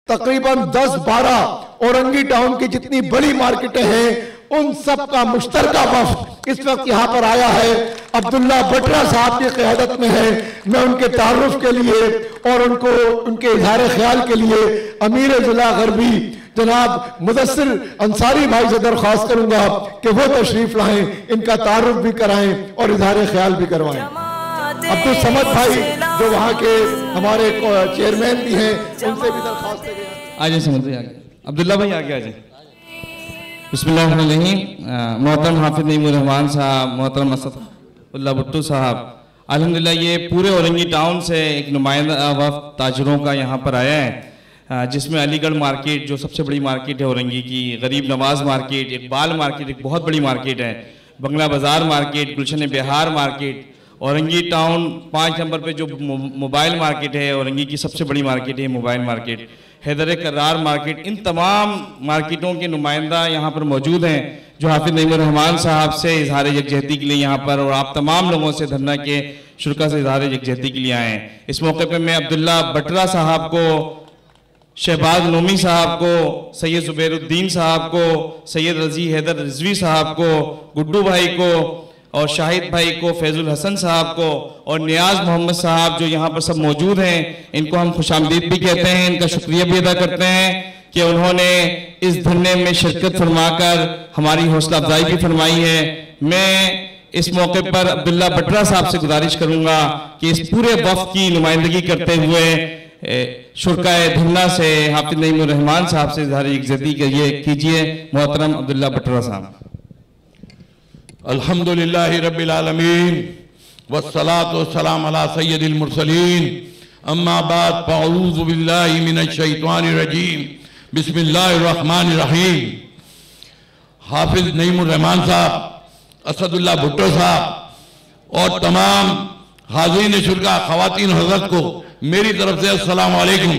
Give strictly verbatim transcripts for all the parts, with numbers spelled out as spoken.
तकरीबन दस बारह औरंगी टाउन की जितनी बड़ी मार्केटें हैं उन सब का मुश्तरका वफ्द इस वक्त यहाँ पर आया है। अब्दुल्ला बटरा साहब की क़यादत में है। मैं उनके तारुफ के लिए और उनको उनके इज़हार ख्याल के लिए अमीर ज़िला गरबी जनाब मुदस्सिर अंसारी भाई से दरख्वास्त करूंगा कि वो तशरीफ लाएं, इनका तारुफ भी कराएं और इज़हार ख्याल भी करवाएं। अब्दुल समद भाई जो वहाँ के हमारे चेयरमैन भी हैं, उनसे भी दरख्वास्त है। आइए समद भाई आगे, अब्दुल्ला भाई आगे आ जाए। बिस्मिल्लाहिर्रहमानिर्रहीम। मोहतरम हाफिज नईमुर रहमान साहब, मोहतरम असदुल्लाह भुट्टो साहब, अल्हम्दुलिल्लाह ये पूरे औरंगी टाउन से एक नुमाइंदा वफ़द ताजरों का यहाँ पर आया है, जिसमें अलीगढ़ मार्केट जो सबसे बड़ी मार्केट है औरंगी की, गरीब नवाज मार्केट, इकबाल मार्केट एक बहुत बड़ी मार्केट है, Bangla Bazaar market, Gulshan Bihar market, Orangi town पाँच नंबर पे जो मोबाइल मार्केट है, औरंगी की सबसे बड़ी मार्केट है मोबाइल मार्केट, हैदर करार मार्केट, इन तमाम मार्केटों के नुमाइंदा यहाँ पर मौजूद हैं जो हाफिज नईमुर रहमान साहब से इजहार यकजहती के लिए यहाँ पर और आप तमाम लोगों से धरना के शुरा से इजहार यकजहती के लिए आए हैं। इस मौके पर मैं अब्दुल्ला बटरा साहब को, शहबाज नोमी साहब को, सैयद जुबैरुद्दीन साहब को, सैयद रजी हैदर रिजवी साहब को, गुड्डू भाई को और शाहिद भाई को, फैजुल हसन साहब को और नियाज मोहम्मद साहब जो यहाँ पर सब मौजूद हैं, इनको हम खुशामदीद भी कहते हैं, इनका शुक्रिया भी अदा करते हैं कि उन्होंने इस धरने में शिरकत फरमाकर हमारी हौसला अफजाई भी फरमाई है। मैं इस मौके पर अब्दुल्ला बटरा साहब से गुजारिश करूंगा कि इस पूरे वफ़द की नुमाइंदगी करते हुए शुरकाए धरना से हाफिज नईमुर रहमान साहब से इज़हार यकजहती कीजिए। मोहतरम अब्दुल्ला बटरा साहब। अल्हम्दुलिल्लाहि रब्बिल आलमीन वस्सलातु वस्सलाम अला सय्यदिल मुरसलीन अम्मा बाद फ़अऊज़ु बिल्लाहि मिनश शैतानिर रजीम बिस्मिल्लाहिर रहमानिर रहीम। हाफिज नईमुर रहमान साहब, असदुल्लाह भुट्टो साहब और तमाम हाज़रीन शुरा ख़वातीन हज़रत को मेरी तरफ से अस्सलाम वालेकुम।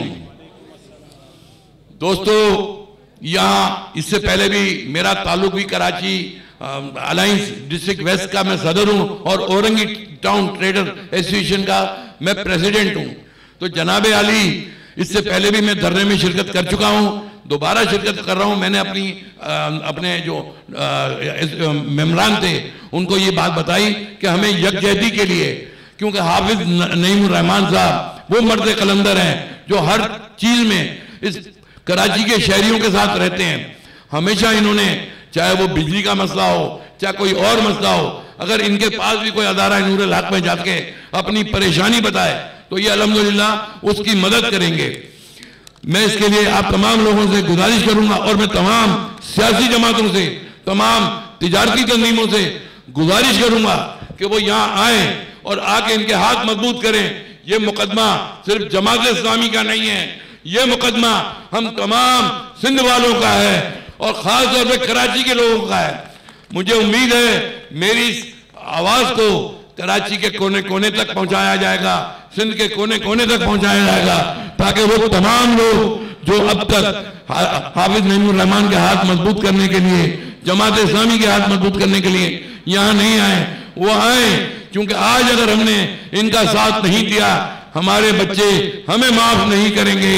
दोस्तों, यहाँ इससे पहले भी मेरा ताल्लुक भी कराची अलायंस डिस्ट्रिक्ट वेस्ट का मैं सदर हूँ और औरंगी टाउन ट्रेडर एसोसिएशन का मैं प्रेसिडेंट हूँ। तो जनाबे आली, इससे पहले भी मैं धरने में शिरकत कर चुका हूँ, दोबारा शिरकत कर रहा हूँ। मैंने अपनी आ, अपने जो मेम्बरान थे उनको ये बात बताई कि हमें यकजहती के लिए, क्योंकि हाफिज नईमुर रहमान साहब वो मर्द कलंदर हैं जो हर चीज़ में इस कराची के शहरियों के साथ रहते हैं। हमेशा इन्होंने, चाहे वो बिजली का मसला हो, चाहे कोई और मसला हो, अगर इनके पास भी कोई अदारा नूरुल हक में जाके अपनी परेशानी बताए तो ये अल्हम्दुलिल्लाह उसकी मदद करेंगे। मैं इसके लिए आप तमाम लोगों से गुजारिश करूंगा और मैं तमाम सियासी जमातों से, तमाम तिजारती तंजीमों से गुजारिश करूंगा कि वो यहाँ आए और आके इनके हाथ मजबूत करें। ये मुकदमा सिर्फ जमात इस्लामी का नहीं है, ये मुकदमा हम तमाम सिंध वालों का है और खास तौर पे कराची के लोगों का है। मुझे उम्मीद है मेरी इस आवाज को कराची के कोने कोने तक पहुंचाया जाएगा, सिंध के कोने कोने तक पहुंचाया जाएगा, ताकि वो तमाम लोग जो अब तक हाफिज नईमुर रहमान के हाथ मजबूत करने के लिए, जमात इस्लामी के हाथ मजबूत करने के लिए यहाँ नहीं आए, वो आए। क्योंकि आज अगर हमने इनका साथ नहीं दिया, हमारे बच्चे हमें माफ नहीं करेंगे।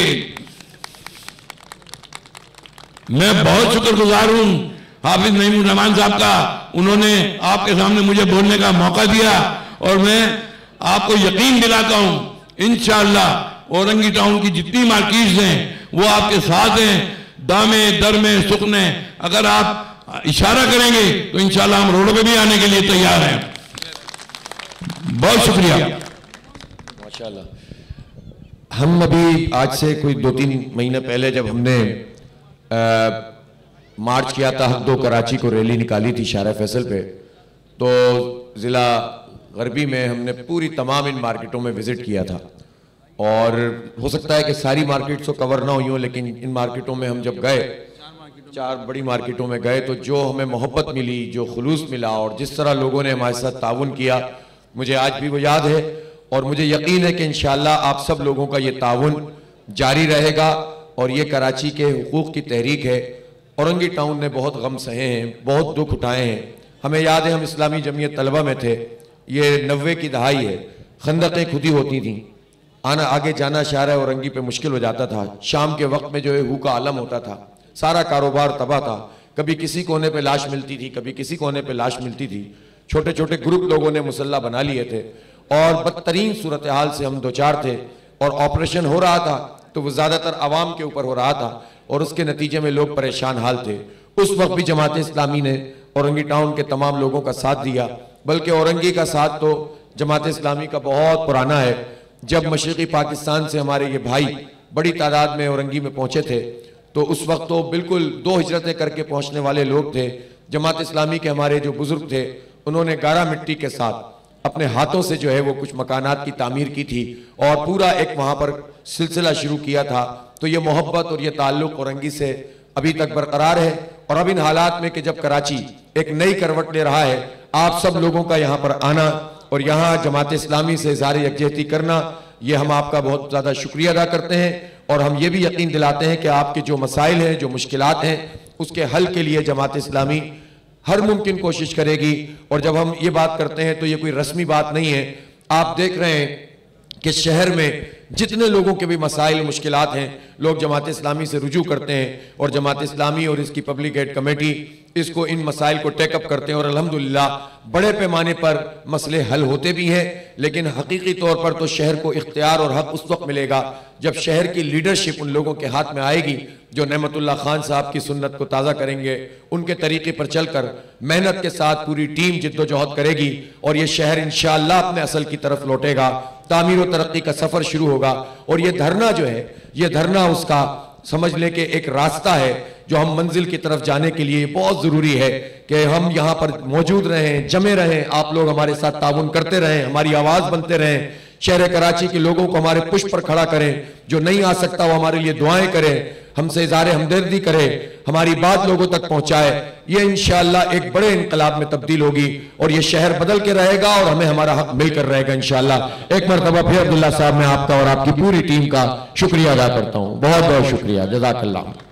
मैं बहुत शुक्रगुजार हूं हाफिज नईमुर रहमान साहब का, उन्होंने आपके सामने मुझे बोलने का मौका दिया और मैं आपको यकीन दिलाता हूं इंशाअल्लाह औरंगी टाउन की जितनी मार्केट्स हैं वो आपके साथ हैं, दामे दर में सुख में। अगर आप इशारा करेंगे तो इंशाअल्लाह हम रोडों पे भी आने के लिए तैयार हैं। बहुत शुक्रिया। माशाअल्लाह। हम अभी आज से कोई दो तीन महीने पहले जब हमने आ, मार्च किया था हक दो कराची को, रैली निकाली थी शारा फैसल पे, तो ज़िला गरबी में हमने पूरी तमाम इन मार्केटों में विज़िट किया था। और हो सकता है कि सारी मार्केट्स तो कवर ना हुई हों, लेकिन इन मार्केटों में हम जब गए, चार बड़ी मार्केटों में गए, तो जो हमें मोहब्बत मिली, जो खुलूस मिला और जिस तरह लोगों ने हमारे साथ ताउन किया, मुझे आज भी वो याद है। और मुझे यकीन है कि इंशाअल्लाह आप सब लोगों का ये ताउन जारी रहेगा। और ये कराची के हुकूक की तहरीक है। औरंगी टाउन ने बहुत गम सहे हैं, बहुत दुख उठाए हैं। हमें याद है हम इस्लामी जमीयत तलबा में थे, ये नब्बे की दहाई है, खंदकें खुदी होती थी, आना आगे जाना शाहरा औरंगी पे मुश्किल हो जाता था। शाम के वक्त में जो है हू का आलम होता था, सारा कारोबार तबाह था। कभी किसी कोने पे लाश मिलती थी, कभी किसी कोने पे लाश मिलती थी। छोटे छोटे ग्रुप लोगों ने मुसल्ला बना लिए थे और बदतरीन सूरत हाल से हम दो चार थे और ऑपरेशन हो रहा था तो वो ज़्यादातर आवाम के ऊपर हो रहा था और उसके नतीजे में लोग परेशान हाल थे। उस वक्त भी जमात इस्लामी ने औरंगी टाउन के तमाम लोगों का साथ दिया, बल्कि औरंगी का साथ तो जमात इस्लामी का बहुत पुराना है। जब मशरक़ी पाकिस्तान से हमारे ये भाई बड़ी तादाद में औरंगी में पहुंचे थे तो उस वक्त तो बिल्कुल दो हिजरतें करके पहुंचने वाले लोग थे। जमात इस्लामी के हमारे जो बुजुर्ग थे उन्होंने गारा मिट्टी के साथ अपने हाथों से जो है वो कुछ मकानात की तामीर की थी और पूरा एक वहाँ पर सिलसिला शुरू किया था। तो ये मोहब्बत और ये ताल्लुक़ औरंगी से अभी तक बरकरार है। और अब इन हालात में कि जब कराची एक नई करवट ले रहा है, आप सब लोगों का यहाँ पर आना और यहाँ जमात इस्लामी से इज़हार यकजहती करना, ये हम आपका बहुत ज़्यादा शुक्रिया अदा करते हैं। और हम ये भी यकीन दिलाते हैं कि आपके जो मसाइल हैं, जो मुश्किलात हैं, उसके हल के लिए जमात इस्लामी हर मुमकिन कोशिश करेगी। और जब हम ये बात करते हैं तो ये कोई रस्मी बात नहीं है। आप देख रहे हैं कि शहर में जितने लोगों के भी मसाइल मुश्किलात हैं, लोग जमात इस्लामी से रुजू करते हैं और जमात इस्लामी और इसकी पब्लिक एड कमेटी इसको इन मसाइल को टेकअप करते हैं और अल्हम्दुलिल्लाह बड़े पैमाने पर मसले हल होते भी हैं। लेकिन हकीकी तौर पर तो शहर को इख्तियार और हक उस वक्त मिलेगा जब शहर की लीडरशिप उन लोगों के हाथ में आएगी जो नेमतुल्लाह खान साहब की सुन्नत को ताज़ा करेंगे, उनके तरीके पर चलकर मेहनत के साथ पूरी टीम जिद्दोजहद करेगी और ये शहर इंशाअल्लाह अपने असल की तरफ लौटेगा, तामीर और तरक्की का सफ़र शुरू होगा। और ये धरना जो है, ये धरना उसका समझ ले कि एक रास्ता है जो हम मंजिल की तरफ जाने के लिए बहुत ज़रूरी है कि हम यहाँ पर मौजूद रहें, जमे रहें, आप लोग हमारे साथ ताउन करते रहें, हमारी आवाज़ बनते रहें, शहर कराची के लोगों को हमारे पुश पर खड़ा करें, जो नहीं आ सकता वो हमारे लिए दुआएं करे, हमसे इज़हार हमदर्दी करे, हमारी बात लोगों तक पहुंचाए। ये इंशाअल्लाह एक बड़े इनकलाब में तब्दील होगी और ये शहर बदल के रहेगा और हमें हमारा हक मिलकर रहेगा इंशाअल्लाह। एक मरतबा फिर अब्दुल्ला साहब मैं आपका और आपकी पूरी टीम का शुक्रिया अदा करता हूँ। बहुत बहुत शुक्रिया, जज़ाकल्लाह।